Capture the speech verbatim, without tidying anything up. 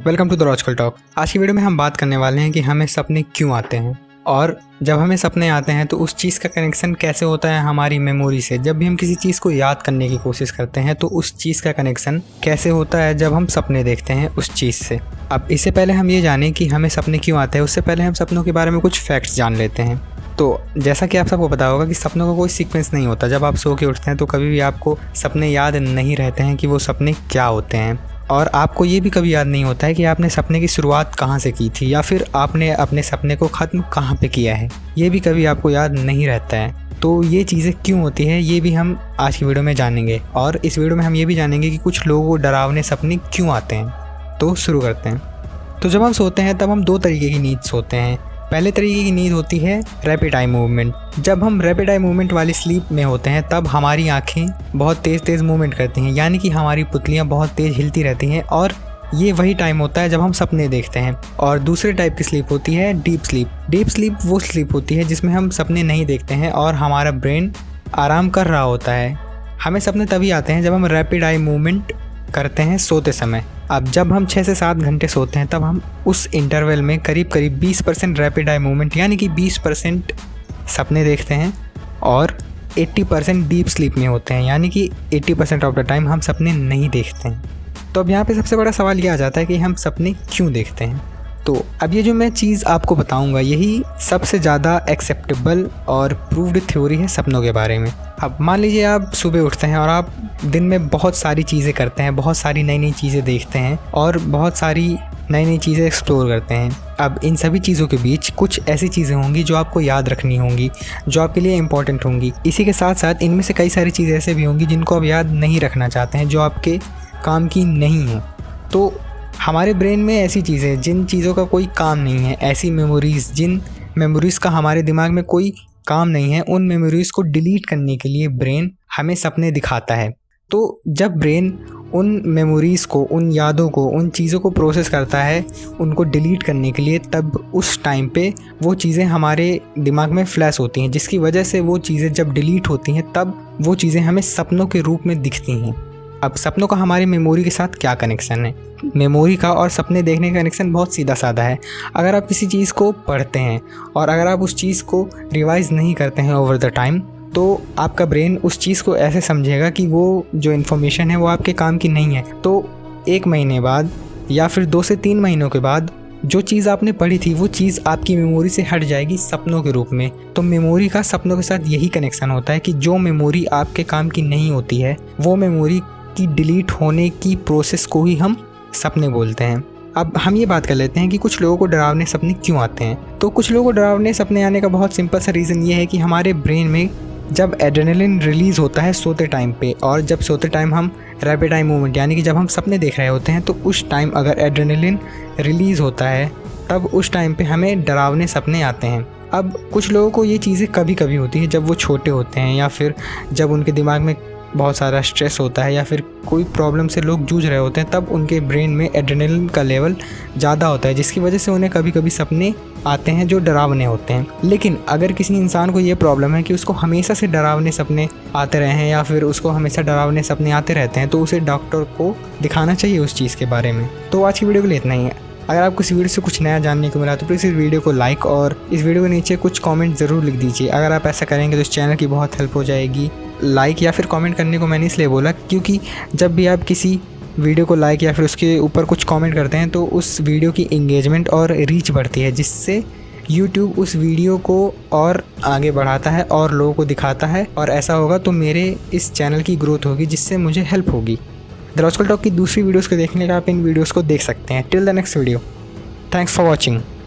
Welcome to the logical talk. आज की video में हम बात करने वाले हैं कि हमें सपने क्यों आते हैं और जब हमें सपने आते हैं तो उस चीज़ का कनेक्शन कैसे होता है हमारी मेमोरी से। जब भी हम किसी चीज़ को याद करने की कोशिश करते हैं तो उस चीज़ का कनेक्शन कैसे होता है जब हम सपने देखते हैं उस चीज़ से। अब इससे पहले हम ये जानें कि हमें सपने क्यों आते हैं, उससे पहले हम सपनों के बारे में कुछ फैक्ट्स जान लेते हैं। तो जैसा कि आप सबको पता होगा कि सपनों का कोई सीक्वेंस नहीं होता। जब आप सो के उठते हैं तो कभी भी आपको सपने याद नहीं रहते हैं कि वो सपने क्या होते हैं, और आपको ये भी कभी याद नहीं होता है कि आपने सपने की शुरुआत कहाँ से की थी या फिर आपने अपने सपने को ख़त्म कहाँ पे किया है, ये भी कभी आपको याद नहीं रहता है। तो ये चीज़ें क्यों होती है ये भी हम आज की वीडियो में जानेंगे, और इस वीडियो में हम ये भी जानेंगे कि कुछ लोगों को डरावने सपने क्यों आते हैं। तो शुरू करते हैं। तो जब हम सोते हैं तब हम दो तरीके की नींद सोते हैं। पहले तरीके की नींद होती है रैपिड आई मूवमेंट। जब हम रैपिड आई मूवमेंट वाली स्लीप में होते हैं तब हमारी आंखें बहुत तेज़ तेज़ मूवमेंट करती हैं, यानी कि हमारी पुतलियां बहुत तेज़ हिलती रहती हैं, और ये वही टाइम होता है जब हम सपने देखते हैं। और दूसरे टाइप की स्लीप होती है डीप स्लीप। डीप स्लीप वो स्लीप होती है जिसमें हम सपने नहीं देखते हैं और हमारा ब्रेन आराम कर रहा होता है। हमें सपने तभी आते हैं जब हम रैपिड आई मूवमेंट करते हैं सोते समय। अब जब हम छः से सात घंटे सोते हैं तब हम उस इंटरवल में करीब करीब बीस परसेंट रैपिड आई मूवमेंट यानी कि बीस परसेंट सपने देखते हैं और अस्सी परसेंट डीप स्लीप में होते हैं, यानी कि अस्सी परसेंट ऑफ द टाइम हम सपने नहीं देखते हैं। तो अब यहाँ पे सबसे बड़ा सवाल ये आ जाता है कि हम सपने क्यों देखते हैं। तो अब ये जो मैं चीज़ आपको बताऊंगा यही सबसे ज़्यादा एक्सेप्टेबल और प्रूव्ड थ्योरी है सपनों के बारे में। अब मान लीजिए आप सुबह उठते हैं और आप दिन में बहुत सारी चीज़ें करते हैं, बहुत सारी नई नई चीज़ें देखते हैं और बहुत सारी नई नई चीज़ें एक्सप्लोर करते हैं। अब इन सभी चीज़ों के बीच कुछ ऐसी चीज़ें होंगी जो आपको याद रखनी होंगी, जो आपके लिए इम्पॉर्टेंट होंगी। इसी के साथ साथ इनमें से कई सारी चीज़ें ऐसे भी होंगी जिनको आप याद नहीं रखना चाहते हैं, जो आपके काम की नहीं हैं। तो हमारे ब्रेन में ऐसी चीज़ें जिन चीज़ों का कोई काम नहीं है, ऐसी मेमोरीज़ जिन मेमोरीज़ का हमारे दिमाग में कोई काम नहीं है, उन मेमोरीज़ को डिलीट करने के लिए ब्रेन हमें सपने दिखाता है। तो जब ब्रेन उन मेमोरीज़ को, उन यादों को, उन चीज़ों को प्रोसेस करता है उनको डिलीट करने के लिए, तब उस टाइम पे वो चीज़ें हमारे दिमाग में फ्लैश होती हैं, जिसकी वजह से वो चीज़ें जब डिलीट होती हैं तब वो चीज़ें हमें सपनों के रूप में दिखती हैं। अब सपनों का हमारी मेमोरी के साथ क्या कनेक्शन है? मेमोरी का और सपने देखने का कनेक्शन बहुत सीधा साधा है। अगर आप किसी चीज़ को पढ़ते हैं और अगर आप उस चीज़ को रिवाइज़ नहीं करते हैं ओवर द टाइम, तो आपका ब्रेन उस चीज़ को ऐसे समझेगा कि वो जो इन्फॉर्मेशन है वो आपके काम की नहीं है। तो एक महीने बाद या फिर दो से तीन महीनों के बाद जो चीज़ आपने पढ़ी थी वो चीज़ आपकी मेमोरी से हट जाएगी सपनों के रूप में। तो मेमोरी का सपनों के साथ यही कनेक्शन होता है कि जो मेमोरी आपके काम की नहीं होती है वो मेमोरी की डिलीट होने की प्रोसेस को ही हम सपने बोलते हैं। अब हम ये बात कर लेते हैं कि कुछ लोगों को डरावने सपने क्यों आते हैं। तो कुछ लोगों को डरावने सपने आने का बहुत सिंपल सा रीज़न ये है कि हमारे ब्रेन में जब एड्रेनलिन रिलीज़ होता है सोते टाइम पे, और जब सोते टाइम हम रैपिड आई मूवमेंट यानी कि जब हम सपने देख रहे होते हैं तो उस टाइम अगर एड्रेनलिन रिलीज़ होता है तब उस टाइम पे हमें डरावने सपने आते हैं। अब कुछ लोगों को ये चीज़ें कभी कभी होती है जब वो छोटे होते हैं या फिर जब उनके दिमाग में बहुत सारा स्ट्रेस होता है या फिर कोई प्रॉब्लम से लोग जूझ रहे होते हैं, तब उनके ब्रेन में एड्रेनलिन का लेवल ज़्यादा होता है, जिसकी वजह से उन्हें कभी कभी सपने आते हैं जो डरावने होते हैं। लेकिन अगर किसी इंसान को ये प्रॉब्लम है कि उसको हमेशा से डरावने सपने आते रहे हैं या फिर उसको हमेशा डरावने सपने आते रहते हैं, तो उसे डॉक्टर को दिखाना चाहिए उस चीज़ के बारे में। तो आज की वीडियो के लिए इतना ही है। अगर आपको इस वीडियो से कुछ नया जानने को मिला तो प्लीज़ इस वीडियो को लाइक और इस वीडियो के नीचे कुछ कमेंट ज़रूर लिख दीजिए। अगर आप ऐसा करेंगे तो इस चैनल की बहुत हेल्प हो जाएगी। लाइक या फिर कमेंट करने को मैंने इसलिए बोला क्योंकि जब भी आप किसी वीडियो को लाइक या फिर उसके ऊपर कुछ कमेंट करते हैं तो उस वीडियो की इंगेजमेंट और रीच बढ़ती है, जिससे यूट्यूब उस वीडियो को और आगे बढ़ाता है और लोगों को दिखाता है, और ऐसा होगा तो मेरे इस चैनल की ग्रोथ होगी, जिससे मुझे हेल्प होगी। द लॉजिकल टॉक की दूसरी वीडियोस को देखने का आप इन वीडियोस को देख सकते हैं। Till the next video, thanks for watching.